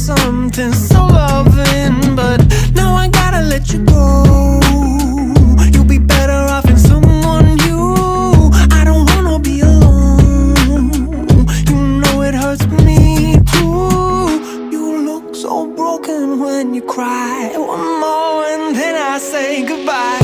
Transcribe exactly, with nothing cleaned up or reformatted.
something so loving, but now I gotta let you go. You'll be better off in someone new. I don't wanna be alone. You know it hurts me too. You look so broken when you cry. One more and then I say goodbye.